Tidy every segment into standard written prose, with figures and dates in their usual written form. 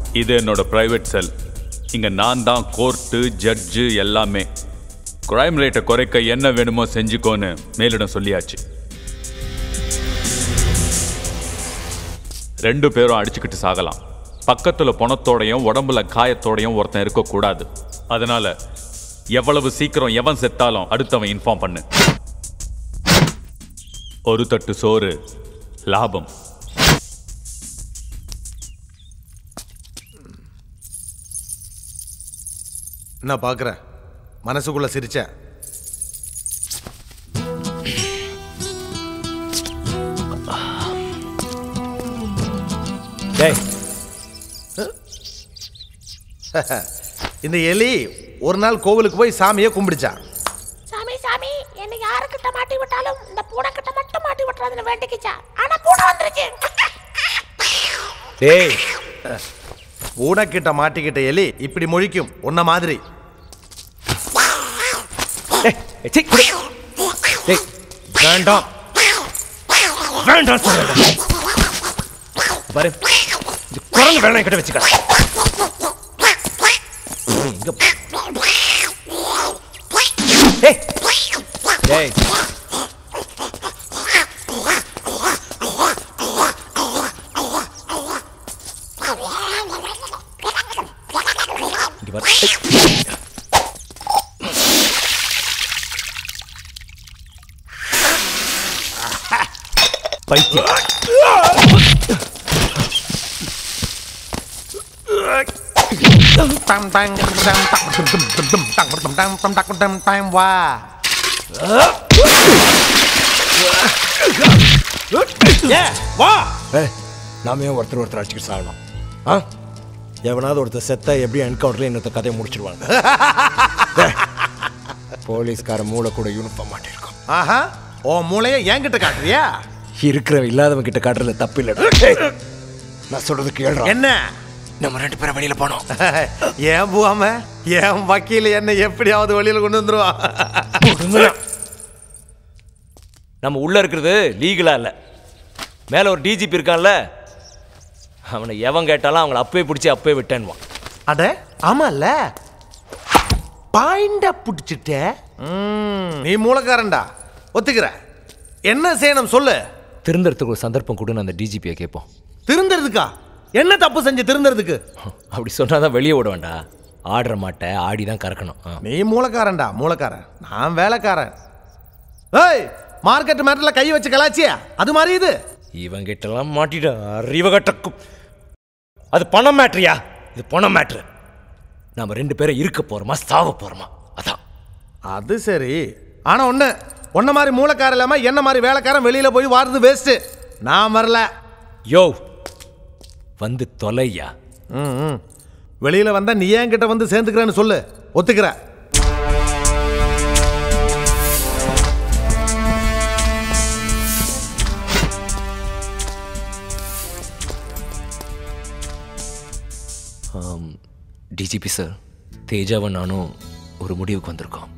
இது என்னோட பிரைவேட் செல். இங்க நான் தான் கோர்ட்டு, ஜட்ஜு எல்லாமே. கிரைம் ரேட்டை குறைக்க என்ன வேணுமோ செஞ்சுக்கோன்னு மேலிடம் சொல்லியாச்சு. 2 பேரும் அடிச்சுக்கிட்டு சாகலாம். பக்கத்துல பணத்தோடையும் உடம்புல காயத்தோடையும் ஒருத்தன் இருக்கக்கூடாது. அதனால எவ்வளவு சீக்கிரம் எவன் செத்தாலும் அடுத்தவன் இன்ஃபார்ம் பண்ணு. ஒரு தட்டு சோறு லாபம். நான் பார்க்குறேன். மனசுக்குள்ள சிரிச்சேன். இந்த எலி ஒரு நாள் கோவிலுக்கு போய் சாமியை கும்பிடுச்சா. சாமி சாமி என்ன யாருக்கிட்ட மாட்டி விட்டாலும் இந்த பூனை கிட்ட மட்டும் மாட்டி விட்டுறதுன்னு வேண்டிக்கிச்சா. ஆனா பூனை வந்துருச்சு. டேய், பூனை கிட்ட மாட்டிக்கிட்ட எலி இப்படி முழிக்கும் உன்ன மாதிரி. வேண்டாம் வேண்டாம் பாரு, குரங்கு வேணாம் கிட்ட வச்சுக்க. நாம ஏன் ஒருத்தர் அடிச்சுட்டு சாகணும்? எவனாவது ஒருத்தர் செத்தா எப்படி என்கவுண்டர்ல இன்னொருத்த கதையை முடிச்சிருவாங்க. போலீஸ்கார மூளை கூட யூனிஃபார்ம் மாட்டிருக்கும். ஆஹா, ஓ மூளைய என்கிட்ட காட்டுறியா? இருக்கிற இல்லாதவங்க கிட்ட காட்டுறதுல தப்பு இல்ல. நான் சொல்றது கேள்றா. என்ன? நம்ம 2 பேரும் வெளியில போனோம். ஏன் போகாம என் வக்கீல் என்ன எப்படியாவது வெளியில கொண்டு வந்துருவா. நம்ம உள்ள இருக்கிறது லீகலா இல்ல. மேல ஒரு டிஜிபி இருக்கான்ல, அவனை எவன் கேட்டாலும் அவங்களை அப்பவே பிடிச்சி அப்பவே விட்டேன்வான். அட ஆமால, பாயிண்ட பிடிச்சிட்ட. நீ மூலக்காரன்டா, ஒத்துக்கிற. என்ன செய்யணும் சொல்லு. திருந்தறதுக்கு ஒரு சந்தர்ப்பம் கொடுன்னு அந்த டிஜிபியை கேட்போம். திருந்தறதுக்கா? என்ன தப்பு செஞ்சு திருந்தறதுக்கு? அப்படி சொன்னாதான் வெளியே விட வேண்டாம். ஆடுற மாட்டை ஆடிதான் கறக்கணும். நீ மூலக்காரன்டா, மூலக்காரன். நான் வேலைக்காரன். ஏய், மார்க்கெட் மேட்டர்ல கை வச்சு கலாச்சியா? அது மாதிரி இது இவன் கிட்டலாம் மாட்டிட அறிவ கட்டக்கும். அது பணம் மேட்ரியா? இது பணம் மேட்ரு. நாம 2 பேரும் இருக்க போறோமா சாவ போறோமா? அதான். அது சரி. ஆனா ஒன்ன மாதிரி மூலக்காரன் இல்லாம என்ன மாதிரி வேலைக்காரன் வெளியில போய் வாடுறது வேஸ்ட். நான் வரல. யோ வந்து தொலையா. வெளியில வந்தா நீ ஏன் கிட்ட வந்து சேர்ந்துக்கிறேன்னு சொல்லு. ஒத்துக்கிற? டிஜிபி சார், தேஜாவும் நானும் ஒரு முடிவுக்கு வந்திருக்கோம்.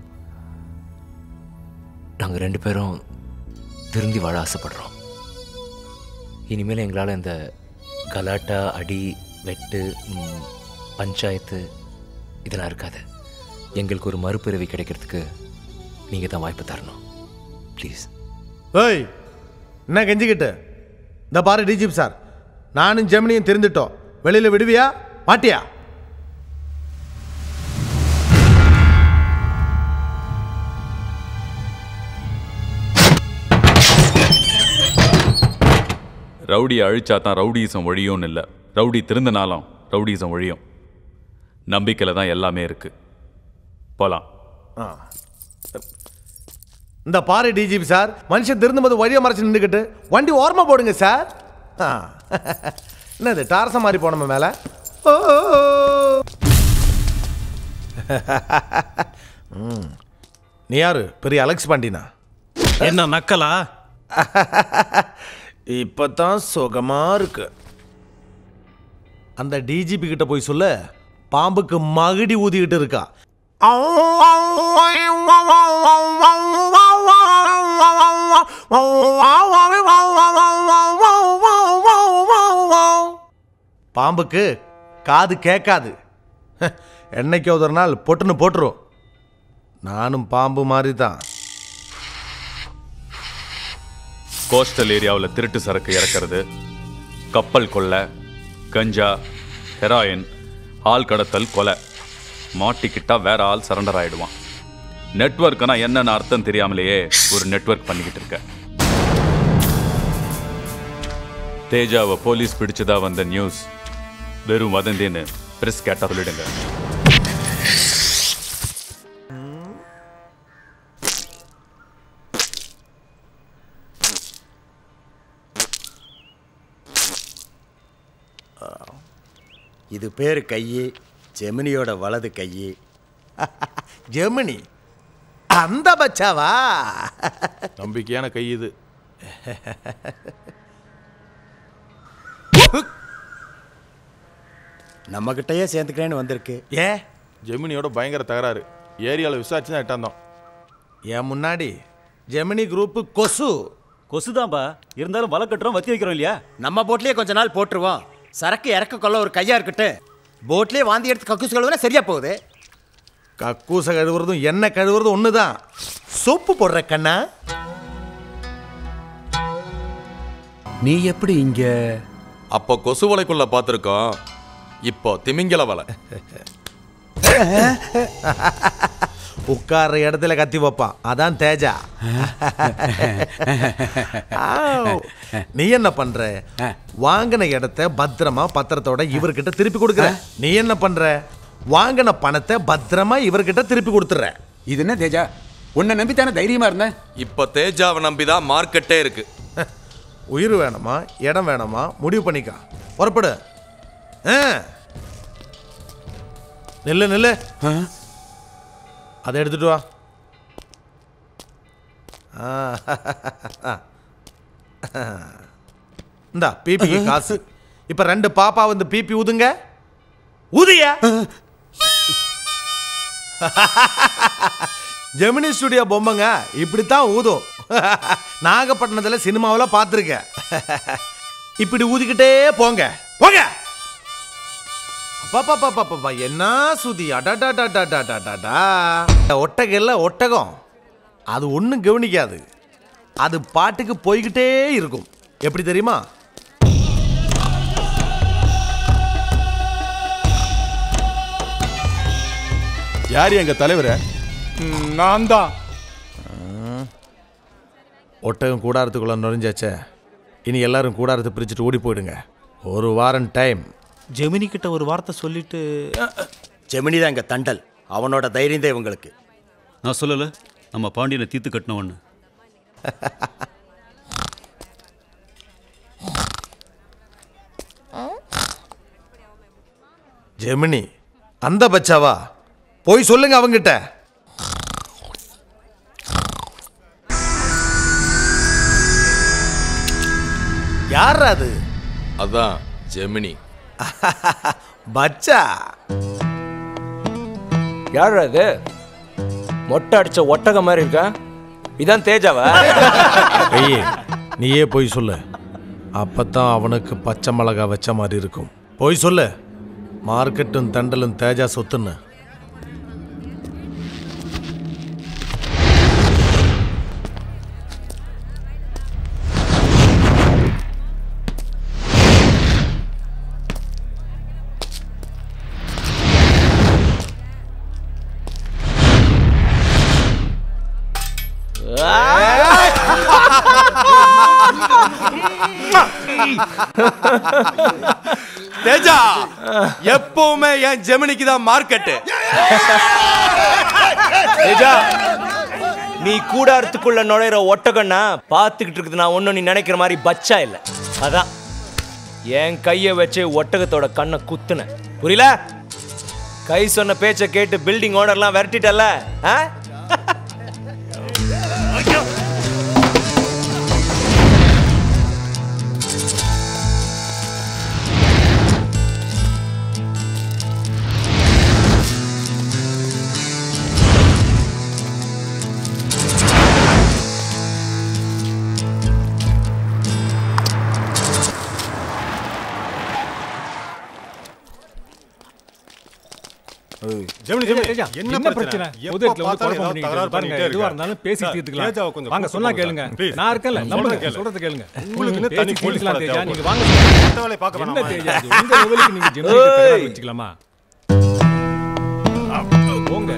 நாங்கள் 2 பேரும் திருந்தி வாழ ஆசைப்படுறோம். இனிமேல் எங்களால் இந்த கலாட்டா, அடி, வெட்டு, பஞ்சாயத்து இதெல்லாம் இருக்காது. எங்களுக்கு ஒரு மறுபிறவி கிடைக்கிறதுக்கு நீங்கள் தான் வாய்ப்பு தரணும். ப்ளீஸ். ஏய், என்ன கெஞ்சிக்கிட்டு? இந்த பாரு டிஜிபி சார், நானும் ஜெமினியும் தெரிந்துட்டோம். வெளியில் விடுவியா மாட்டியா? ரவுடி அழிச்சா தான் ரவுடிசம் ஒழியும்னு இல்லை. ரவுடி திருந்தனாலும் ரவுடிசம் ஒழியும். நம்பிக்கையில் தான் எல்லாமே இருக்கு. போலாம். இந்த பாரு டிஜிபி சார், மனுஷன் திருந்தும்போது வழியை மறைச்சு நின்றுக்கிட்டு வண்டி ஓரமாக போடுங்க சார். என்னது டாரசம் மாதிரி போனோம் மேலே? நீ யாரு? பெரிய அலெக்ஸ் பாண்டினா? என்ன நக்கலா? இப்பதான் சுகமா இருக்கு. அந்த டிஜிபி கிட்ட போய் சொல்ல, பாம்புக்கு மகுடி ஊதிக்கிட்டு இருக்கா. பாம்புக்கு காது கேட்காது. என்னைக்கு ஒரு நாள் பொட்டுன்னு போட்டுரும். நானும் பாம்பு மாதிரி தான். கோஸ்டல் ஏரியாவில் திருட்டு சரக்கு இறக்கிறது, கப்பல் கொள்ளை, கஞ்சா, ஹெராயின், ஆள் கடத்தல், கொலை. மாட்டிக்கிட்டா வேற ஆள் சரண்டர் ஆயிடுவான். நெட்வொர்க்னா என்னன்னு அர்த்தம் தெரியாமலேயே ஒரு நெட்வொர்க் பண்ணிக்கிட்டு இருக்க. தேஜாவை போலீஸ் பிடிச்சதா வந்த நியூஸ் வெறும் வதந்தின்னு பிரஸ் கேட்டா சொல்லிடுங்க. இது பேர் கையே, ஜெமினியோட வலது கையே. ஜெமினி அந்த பச்சாவா? நம்பிக்கையான கை இது. நம்ம கிட்டயே சேர்ந்துக்கிறேன்னு வந்திருக்கு. ஜெமினியோட பயங்கர தகராறு. ஏரியாவில் விசாரிச்சு தான் எட்டாந்தோம். என் முன்னாடி ஜெமினி குரூப் கொசுதான்பா. இருந்தாலும் வலை கட்டுறோம், வத்தி வைக்கிறோம் இல்லையா? நம்ம போட்லயே கொஞ்ச நாள் போட்டுருவோம். சரக்கு இறக்க கொள்ள ஒரு கையா இருக்கட்டு. போட்லயே வாந்தி எடுத்து கக்கூஸ் கழுவுனா சரியா போகுது. கக்கூச கழுவுறதும் என்ன கழுவுறதும் ஒண்ணுதான். சோப்பு போடுற கண்ணா. நீ எப்படி இங்க? அப்போ கொசு வலைக்குள்ள பார்த்துருக்கோம், இப்போ திமிங்கல வலை. உட்கார்ற இடத்துல கத்தி வைப்பான், அதான் தேஜா. நீ என்ன பண்ற? வாங்கின இடத்த பத்திரமா பத்திரத்தோட இவர்கிட்ட திருப்பி கொடுக்குற. நீ என்ன பண்ற? வாங்கின பணத்தை பத்திரமா இவர்கிட்ட திருப்பி கொடுத்துற. இது என்ன தேஜா, உன்னை நம்பி தானே தைரியமா இருந்தேன். இப்போ தேஜாவை நம்பிதான் மார்க்கெட்டே இருக்கு. உயிர் வேணுமா, இடம் வேணுமா, முடிவு பண்ணிக்கா. புறப்படு. நில்லு நில்லு, அதை எடுத்துட்டு வா. இந்தா பிபிக்கு காசு. இப்ப 2 பாப்பா வந்து பிபி ஊதுங்க. ஊதியா? ஜெமினி ஸ்டுடியோ பொம்மைங்க இப்படித்தான் ஊதும். நாகப்பட்டினத்துல சினிமாவில் பார்த்துருக்கேன். இப்படி ஊதிக்கிட்டே போங்க போங்க. பாப்பா என்ன சுதி! அடாடாடாடாடாடாடா. ஒட்டகம் இல்லை, ஒட்டகம். அது ஒன்றும் கவனிக்காது. அது பாட்டுக்கு போய்கிட்டே இருக்கும். எப்படி தெரியுமா? யார் எங்க தலைவர? நான் தான். ஒட்டகம் கூடாரத்துக்குள்ள நுழைஞ்சாச்சே. இனி எல்லாரும் கூடாரத்தை பிரிச்சுட்டு ஓடி போயிடுங்க. ஒரு வாரம் டைம். ஜெமினி கிட்ட ஒரு வார்த்தை சொல்லிட்டு. ஜெமினி தான் இங்க தண்டல். அவனோட தைரியம் தான் இவங்களுக்கு. நான் சொல்லல, நம்ம பாண்டியனை தீர்த்து கட்டினவன்னு. ஜெமினி அந்த பச்சாவா? போய் சொல்லுங்க அவங்கிட்ட. யார் அது? அதான் ஜெமினி. பச்சா யார் அது? மொட்டை அடிச்ச ஒட்டகம் மாதிரி இருக்கா? இதான் தேஜாவா? ஐயே, நீயே போய் சொல்லு. அப்பத்தான் அவனுக்கு பச்சை மிளகா வச்ச மாதிரி இருக்கும். போய் சொல்லு. மார்க்கெட்டும் தண்டலும் தேஜா சொத்துன்னு. தேஜா, எப்பவுமே என் ஜெமினிக்கு தான் மார்க்கெட். தேஜா, நீ கூடாரத்துக்குள்ள நுழையிற ஒட்டகன்னா பார்த்துக்கிட்டு இருக்குது. நான் ஒன்றும் நீ நினைக்கிற மாதிரி பச்சா இல்லை. அதான் என் கையை வச்சு ஒட்டகத்தோட கண்ணை குத்துன. புரியல? கை சொன்ன பேச்சை கேட்டு பில்டிங் ஓனர்லாம் விரட்டிட்டல. ஜெமினி என்ன பிரச்சனை? உதயத்துல வந்து குழப்பம் பண்ணிட்டு பாருங்க. எதுவா இருந்தாலும் பேசி தீர்த்துக்கலாம். வாங்க சொன்னா கேளுங்க. நான் இருக்கேன்ல, நம்புங்க, சொல்றது கேளுங்க. உங்களுக்கு தனி போலீஸ்லாம் தேஜா, நீங்க வாங்க. மத்தவளை பார்க்க வேணாம். என்ன தேஜா, இந்த லெவலுக்கு நீங்க ஜெமினிக்கு தகராறு வச்சுக்கலாமா? போங்க.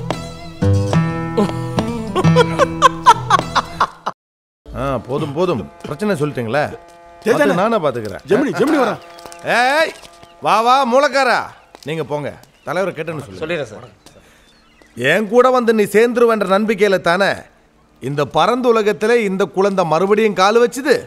போதும் போதும், பிரச்சனை சொல்லிட்டீங்களே, நானே பாத்துக்கிறேன். ஜெமினி வரேன். ஏய் வா வா மூலக்காரா, நீங்க போங்க. தலைவரை கேட்டேன்னு சொல்லிடுறேன் சார். என் கூட வந்து நீ சேர்ந்துருவன்ற நம்பிக்கையில தானே இந்த பரந்த உலகத்துல இந்த குழந்தை மறுபடியும் கால் வச்சுது.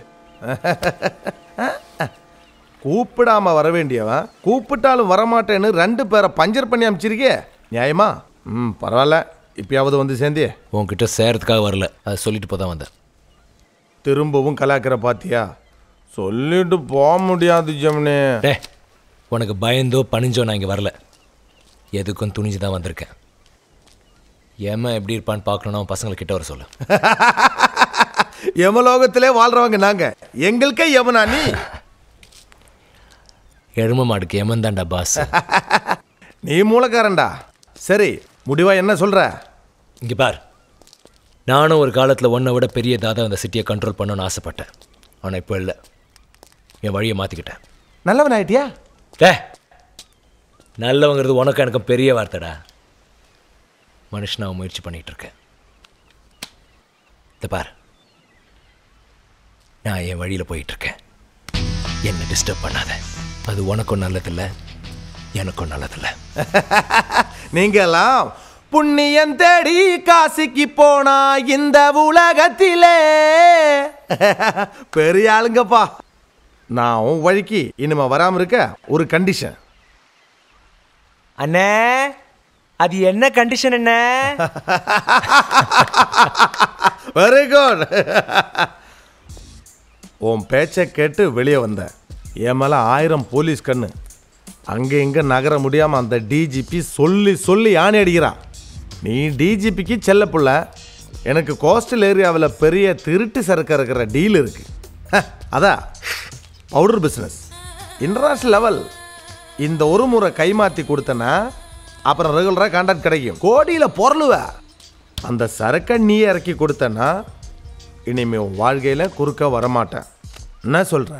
கூப்பிடாம வர வேண்டியவன் கூப்பிட்டாலும் வரமாட்டேன்னு 2 பேரை பஞ்சர் பண்ணி அமைச்சிருக்கே, நியாயமா? பரவாயில்ல, இப்பயாவது வந்து சேர்ந்தே. உன்கிட்ட சேரத்துக்காக வரல, அதை சொல்லிட்டு போதான் வந்தேன். திரும்பவும் கலாக்கிற பாத்தியா? சொல்லிட்டு போக முடியாது ஜெமினி. உனக்கு பயந்தோ பணிஞ்சோ நான் இங்கே வரல, எதுக்கும் துணிஞ்சு தான் வந்திருக்கேன். ஏமா எப்படி இருப்பான்னு பார்க்கணும், பசங்கள்கிட்ட வர சொல்லு. யமலோகத்திலே வாழ்றவங்க நாங்க, எங்களுக்கே யமனா நீ? எரும மாடுக்கு யமன் தான்டா பாஸ். நீ மூலக்காரன்டா. சரி, முடிவா என்ன சொல்ற? இங்கே பார், நானும் ஒரு காலத்தில் ஒன்றை விட பெரிய தாதா அந்த சிட்டியை கண்ட்ரோல் பண்ணணும்னு ஆசைப்பட்டேன். ஆனால் இப்போ இல்லை, என் வழியை மாற்றிக்கிட்டேன். நல்லவன் ஆயிட்டியா? நல்லவங்கிறது உனக்கு எனக்கும் பெரிய வார்த்தைடா. மனுஷனாக முயற்சி பண்ணிகிட்டு இருக்கேன். இதை பார், நான் என் வழியில் போயிட்டுருக்கேன். என்னை டிஸ்டர்ப் பண்ணாத. அது உனக்கும் நல்லதில்லை, எனக்கும் நல்லதில்லை. நீங்கெல்லாம் புண்ணியம் தேடி காசிக்கு போனா இந்த உலகத்திலே பெரிய ஆளுங்கப்பா. நான் உன் வழிக்கு இனிமே வராம இருக்க ஒரு கண்டிஷன். அண்ணே, அது என்ன கண்டிஷன் என்ன? Very good. உன் பேச்சை கேட்டு வெளியே வந்த, என் மேல 1000 போலீஸ் கண்ணு. அங்க இங்க நகர முடியாம அந்த டிஜிபி சொல்லி சொல்லி ஆணி அடிக்கிறான். நீ டிஜிபிக்கு செல்ல புள்ள, எனக்கு கோஸ்டல் ஏரியாவில் பெரிய திருட்டு சரக்கு இருக்கிற டீல் இருக்கு. அதான் பவுடர் பிஸ்னஸ், இன்டர்நேஷ்னல் லெவல். இந்த ஒரு முறை கைமாற்றி கொடுத்தனா அப்புறம் ரெகுலராக கான்டாக்ட் கிடைக்கும். கோடியில் பொருளுவ. அந்த சரக்கை நீ இறக்கி கொடுத்தனா இனிமே உன் வாழ்க்கையில் குறுக்க வரமாட்டேன். என்ன சொல்ற?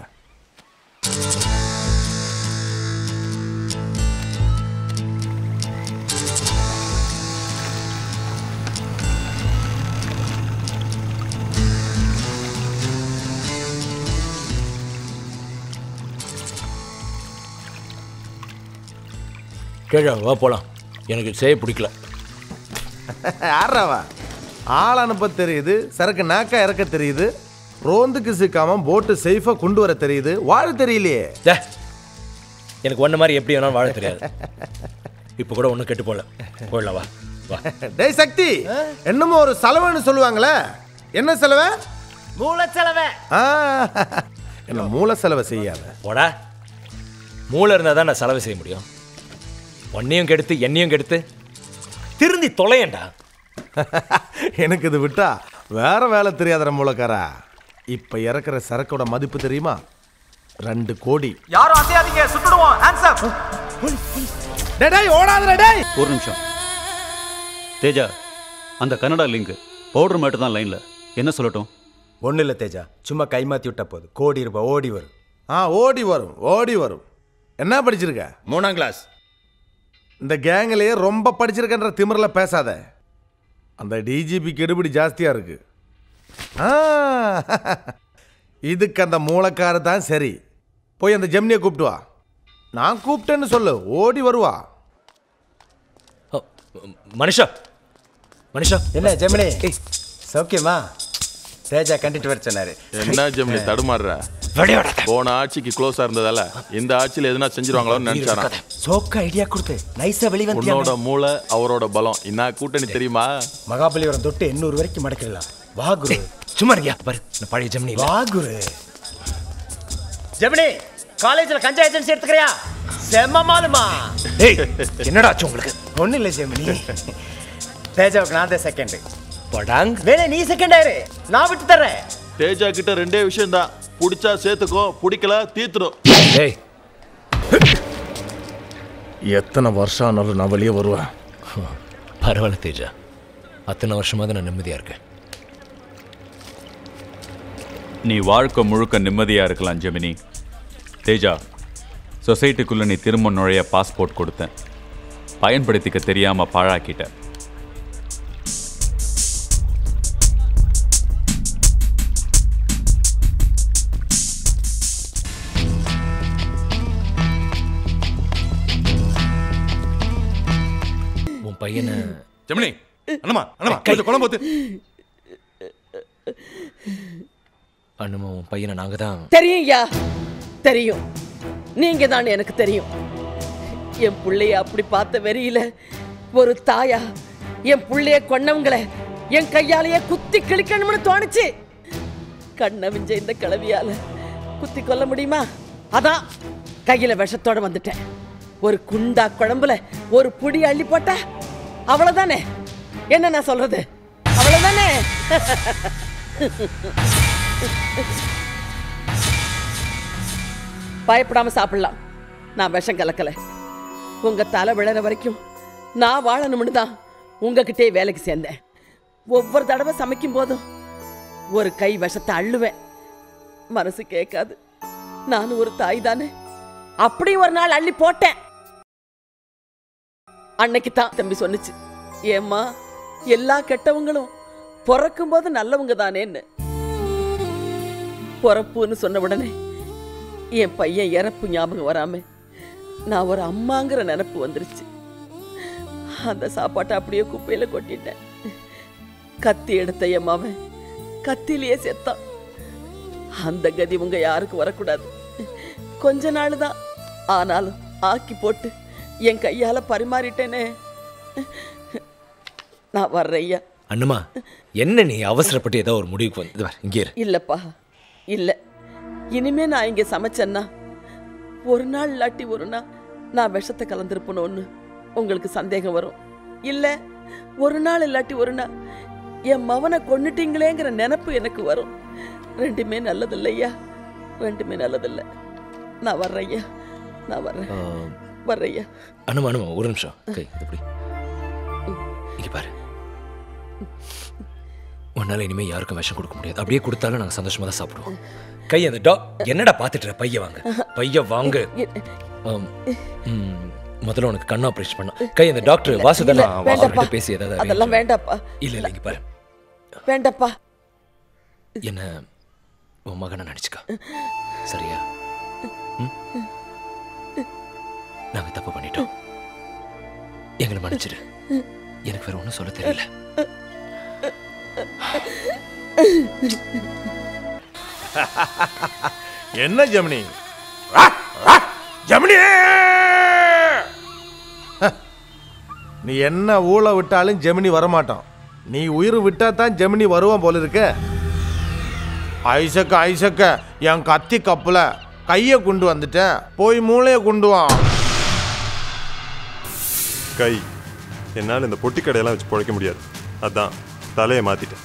கேட்டா வா போகலாம். எனக்கு செய்ய பிடிக்கல. யாராவா? ஆள் அனுப்ப தெரியுது, சரக்கு நாக்கா இறக்க தெரியுது, ரோந்துக்கு சிக்காம போட்டு சேஃபா கொண்டு வர தெரியுது, வாழ தெரியலையே. எனக்கு ஒன்ன மாதிரி எப்படி வேணாலும் வாழ தெரியாது. இப்போ கூட ஒன்றும் கெட்டு போகல. போயிடலாம், வா வா. டேய் சக்தி, என்னமோ ஒரு செலவுன்னு சொல்லுவாங்களே, என்ன செலவு? மூல செலவை. என்ன மூல செலவை செய்யாத. போடா, மூளை இருந்தால் தான் நான் செலவு செய்ய முடியும். ஒன்னையும் கெடுத்து என்னையும் கெடுத்து திருந்தி தொலையண்டா. எனக்கு இது விட்டா வேற வேலை தெரியாத மூலக்காரா. இப்ப இறக்குற சரக்கோட மதிப்பு தெரியுமா? 2 கோடி. யாரும் அசையாதீங்க, சுட்டுடுவோம். ஆன்சர். டேய் ஓடாதடா டேய். ஒரு நிமிஷம் தேஜா, அந்த கன்னடா லிங்க் பவுடர் மட்டும் தான் லைன்ல. என்ன சொல்லட்டும்? ஒன்றும் இல்லை தேஜா, சும்மா கைமாற்றி விட்டா போதும். கோடி ரூபாய் ஓடி வரும். ஓடி வரும், ஓடி வரும். என்ன படிச்சிருக்க? 3ஆம் கிளாஸ். இந்த கேங்கிலேயே ரொம்ப படிச்சிருக்கன்ற திமிரில் பேசாத. அந்த டிஜிபி கெடுபிடி ஜாஸ்தியாக இருக்கு. இதுக்கு அந்த மூலக்கார தான் சரி. போய் அந்த ஜெமினியை கூப்பிட்டு வா. நான் கூப்பிட்டேன்னு சொல்லு, ஓடி வருவா. மனுஷா, மனுஷா. என்ன ஜெமினி, சௌக்கியமா? தேஜா கண்டிட்டு வர சொன்னாரு. என்ன ஜெமினி தடுமாறுற? போன ஆட்சிக்கு க்ளோஸா இருந்ததால இந்த ஆட்சியில் எதுனா செஞ்சிருவாங்களோன்னு நினைச்சாராம். சோக்க ஐடியா கொடுத்து நைஸா வெளிய வந்து. உன்னோட மூளை அவரோட பலம் என்ன கூட்டணி தெரியுமா? மகாபலிபுரம் தொட்டு 800 வரைக்கும் மடக்கிடலாம். வா குரு. சும்மா இருக்கியா பாரு, நான் பழைய ஜெமினி. வா குரு. ஜெமினி, காலேஜ்ல கஞ்சா ஏஜென்சி எடுத்துக்கறியா? செம்மமாலுமா. ஏய், என்னடா ஆச்சு உங்களுக்கு? ஒண்ணும் இல்லை ஜெமினி, தேஜாவுக்கு நான் தான் செகண்ட். படாங். வேணே நீ செகண்ட் ஆயிரு, நான் விட்டு தர்றேன். தேஜா கிட்ட 2 விஷயம் தான், பிடிச்சா சேர்த்துக்கோ, பிடிக்கல தீத்துடும். ஏய், எத்தனை வருஷம் ஆனாலும் நான் வெளியே வருவேன். பரவாயில்ல தேஜா, அத்தனை வருஷமாக நான் நிம்மதியாக இருக்கேன். நீ வாழ்க்கை முழுக்க நிம்மதியாக இருக்கலாம் ஜெமினி. தேஜா, சொசைட்டிக்குள்ளே நீ திரும்ப நுழைய பாஸ்போர்ட் கொடுத்தேன், பயன்படுத்திக்க தெரியாமல் பாழாக்கிட்ட. உன் பையனை ஜெமினி, அண்ணமா கொஞ்சம் குழம்பு ஊத்து. அண்ணமா, உன் பையனை நாங்கள் தான். தெரியும்யா, தெரியும். நீங்க தான் எனக்கு தெரியும். என் பிள்ளைய அப்படி பார்த்த வெறியில ஒரு தாயா என் பிள்ளைய கொன்னவங்களை என் கையாலேயே குத்தி கிழிக்கணும்னு தோணுச்சு. கண்ணவிஞ்ச இந்த கிளவியால குத்தி கொல்ல முடியுமா? அதான் கையில விஷத்தோட வந்துட்டேன். ஒரு குண்டா குழம்புல ஒரு புடி அள்ளி போட்டா அவ்வளவுதானே. என்ன நான் சொல்றது, அவ்வளவுதானே. பயப்படாம சாப்பிடலாம். நான் விஷம் கலக்கல. உங்க தலை விழற வரைக்கும் நான் வாழணும்னு தான் உங்ககிட்டே வேலைக்கு சேர்ந்தேன். ஒவ்வொரு தடவை சமைக்கும் போதும் ஒரு கை விஷத்தை அள்ளுவேன். மனசு கேட்காது. நானும் ஒரு தாய் தானே. அப்படி ஒரு நாள் அள்ளி போட்டேன். அன்னைக்கு தான் தம்பி சொன்னுச்சு, ஏம்மா எல்லா கெட்டவங்களும் பிறக்கும் போது நல்லவங்க தானேன்னு. பிறப்புன்னு சொன்ன உடனே என் பையன் இறப்பு ஞாபகம் வராம நான் ஒரு அம்மாங்கிற நினைப்பு வந்துருச்சு. அந்த சாப்பாட்டை அப்படியே குப்பையில கொட்டிட்டேன். கத்தி எடுத்த என் மவன் கத்திலேயே செத்தான். அந்த கதி உங்க யாருக்கும் வரக்கூடாது. கொஞ்ச நாள் தான் ஆனாலும் ஆக்கி போட்டு என் கையால பரிமாறிட்டேனே. நான் வர்றேய்யா. அண்ணமா, என்ன நீ அவசரப்பட்டு ஏதோ ஒரு முடிவுக்கு வந்து இங்கே இல்லப்பா, இல்ல. இனிமே நான் இங்க சமைச்சேன்னா ஒரு நாள் இல்லாட்டி ஒரு நாள் நான் விஷத்தை கலந்துருப்பணும்னு உங்களுக்கு சந்தேகம் வரும். இல்ல ஒரு நாள் இல்லாட்டி ஒரு நாள் என் மவனை கொன்னுட்டீங்களேங்கிற நினைப்பு எனக்கு வரும். ரெண்டுமே நல்லதில்லையா, ரெண்டுமே நல்லதில்லை. நான் வர்றேய்யா, நான் வர்றேய்யா. அண்ணமா, ஒரு நிமிஷம். கை எப்படி இங்க பாரு. உன்னால இனிமே யாருக்கும் விஷம் கொடுக்க முடியாது. அப்படியே கொடுத்தாலும் நாங்கள் சந்தோஷமா தான் சாப்பிடுவோம். கை அந்த என்னடா பாத்துட்டு பைய வாங்க, பைய வாங்க. முதல்ல உனக்கு கண் ஆபரேஷன் பண்ண. கை அந்த டாக்டர் வாசுதெல்லாம் பேசி ஏதாவது. அதெல்லாம் வேண்டாப்பா. இல்ல இங்க பாரு. வேண்டாப்பா. என்ன உன் மகனை நினைச்சுக்கா, சரியா? நாங்க தப்பு பண்ணிட்டோம், எங்களை மன்னிச்சிரு. எனக்கு வேற ஒன்றும் சொல்ல தெரியல. என்ன ஜெமினி, ஜெமினி நீ என்ன ஊழ விட்டாலும் ஜெமினி வரமாட்டான். நீ உயிர் விட்டா தான் ஜெமினி வருவான் போல இருக்க. ஐசக்க என் கத்தி கப்புல கையை கொண்டு வந்துட்டேன், போய் மூளையை கொண்டு வா. கை, என்னால் இந்த பொட்டி கடையெல்லாம் வச்சு பிழைக்க முடியாது. அதான் தலையை மாத்திட்டேன்.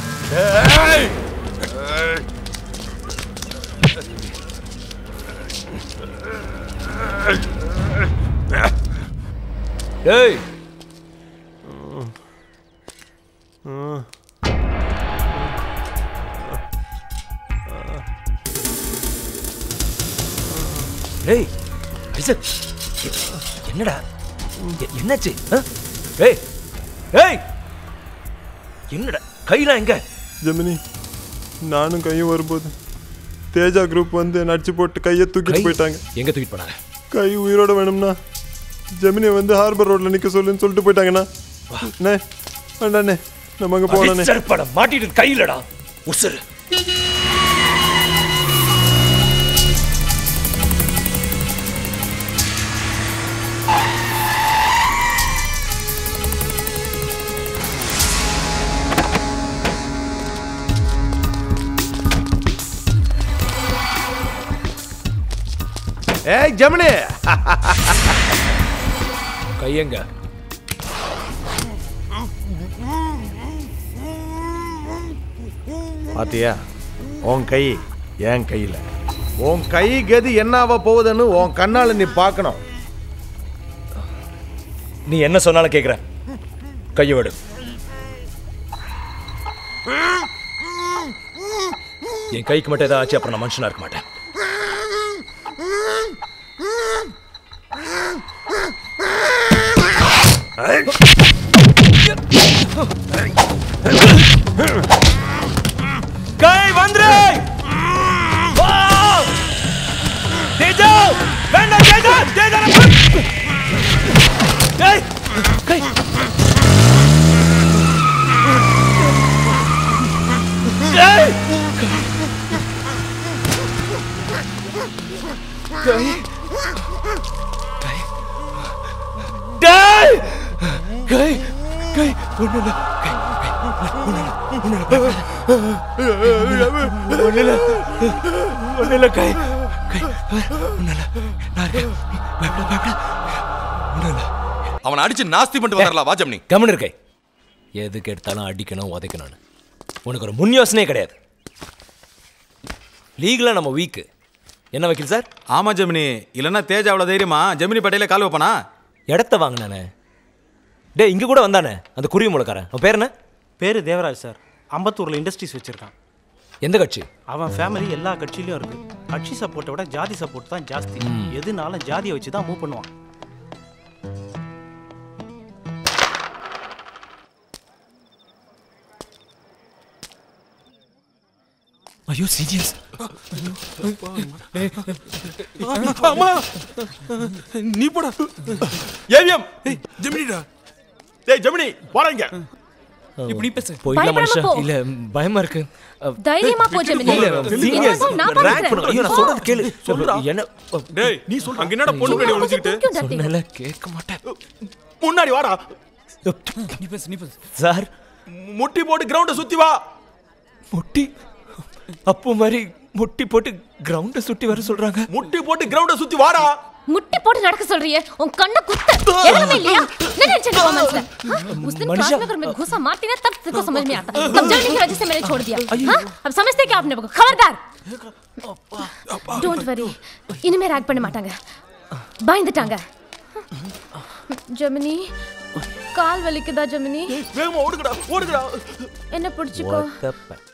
ஏய், ஏய் ஐசக், என்னடா என்னாச்சு? ஏய் ஏய், என்னடா கையெல்லாம் எங்க? ஜெமினி, நானும் கையும் வரும்போது தேஜா குரூப் வந்து நடிச்சு போட்டு கையை தூக்கிட்டு போயிட்டாங்க. எங்க தூக்கிட்டு போனாங்க? கை உயிரோட வேணும்னா ஜெமினி வந்து ஹார்பர் ரோட்ல நிக்க சொல்லுன்னு சொல்லிட்டு போயிட்டாங்கண்ணா. வேண்டாண்ணே, நம்ம அங்க போனே. மாட்டிட்டு கையிலடா உசுறு. ஏய் ஜெமினி, கையங்க? பாத்தியா, உன் கை என் கையில. உன் கை கதி என்னாவ போகுதுன்னு உன் கண்ணால நீ பார்க்கணும். நீ என்ன சொன்னாலும் கேட்குறேன். கையை விடு. என் கைக்கு மட்டும் ஏதாவது ஆச்சு அப்புறம் நான் மனுஷனா இருக்க மாட்டேன். கை வந்துரு. தேஜா வேண்டாம். தேஜா தேஜா கை கை அவனை அடிச்சு நாஸ்தி பண்ணிட்டு வரலாம். வா ஜெமினி. கம்முனு இருக்கை. எதுக்கு எடுத்தாலும் அடிக்கணும் உதைக்கணும். உனக்கு ஒரு முன் யோசனையே கிடையாது. லீகலா நம்ம வீக்கு. என்ன வக்கீல் சார்? ஆமா ஜெமினி. இல்லைன்னா தேஜ் அவ்வளோ தைரியமா ஜெமினி பட்டையில கால் வைப்பானா? இடத்த வாங்கினானே. டே இங்க கூட வந்தானே அந்த குருவி முளைக்காரன். அவன் பேர் என்ன? பேரு தேவராஜ் சார். அம்பத்தூர்ல இண்டஸ்ட்ரீஸ் வச்சிருக்கான். எந்த கட்சி? அவன் ஃபேமிலி எல்லா கட்சியிலும் இருக்கு. கட்சி சப்போர்ட்டை விட ஜாதி சப்போர்ட் தான் ஜாஸ்தி. எதுனாலும் ஜாதியை வச்சு தான் மூவ் பண்ணுவான். ஐயோ சீரியஸ். அம்மா நீ போடா. ஏவிஎம் ஜெமினிடா. டேய் ஜெமினி போறங்க. இப்படி பேசு. போயிடலாம் மனுஷா. இல்ல பயமா இருக்கு. தைரியமா போ ஜெமினி. சீரியஸ் ரேங்க் பண்ணு. ஐயோ நான் சொல்றது கேளு. சொல்றா. என்ன டேய் நீ சொல்ற. அங்க என்னடா பொண்ணு பேடி ஒளிஞ்சிக்கிட்டு? சொன்னல கேட்க மாட்டேன். முன்னாடி வாடா. நீ பேசு. சார் முட்டி போட்டு கிரவுண்ட சுத்தி வா. முட்டி அப்போ மாதிரி முட்டி போட்டு கிரவுண்ட சுத்தி வர சொல்றாங்க. முட்டி போட்டு கிரவுண்ட சுத்தி வாடா. முட்டி போட்டு நடக்க சொல்றியே? உன் கண்ண குத்து. எதுவுமே இல்லையா? नहीं नहीं चलो मंसला। उस दिन क्लास में घुसा मारती ना तब तेरे को समझ में आता। तब जल्दी की वजह से मैंने छोड़ दिया। हाँ अब समझते क्या आपने? खबरदार। Don't worry. इन्हें रैग पढ़ने माटांगा। बाइंड टांगा। जमिनी काल वाली किधर जमिनी? வேகமா ஓடுங்கடா. என்ன பிடிச்சுக்கோ.